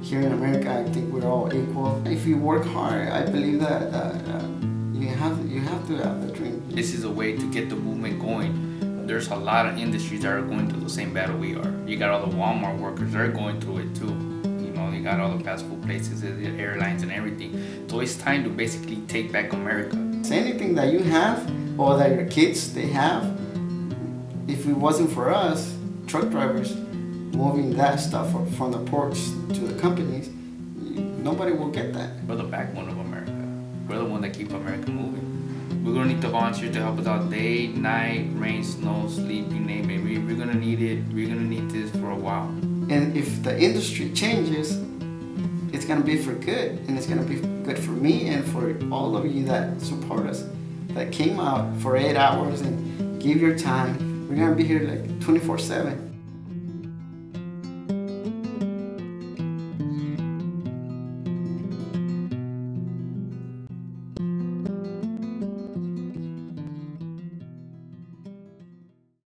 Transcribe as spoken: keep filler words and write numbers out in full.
here in America, I think we're all equal. If you work hard, I believe that uh, uh, you have you have to have the dream. This is a way to get the movement going. There's a lot of industries that are going through the same battle we are. You got all the Walmart workers, they're going through it too. You know, you got all the fast food places, the airlines and everything. So it's time to basically take back America. Anything that you have or that your kids, they have, if it wasn't for us, truck drivers, moving that stuff from the ports to the companies, nobody will get that. We're the backbone of America. We're the one that keep America moving. We're gonna need the volunteers to help us out day, night, rain, snow, sleep, you name it. We, we're gonna need it. We're gonna need this for a while. And if the industry changes, it's gonna be for good, and it's gonna be good for me and for all of you that support us, that came out for eight hours and give your time. We're gonna be here like twenty-four seven.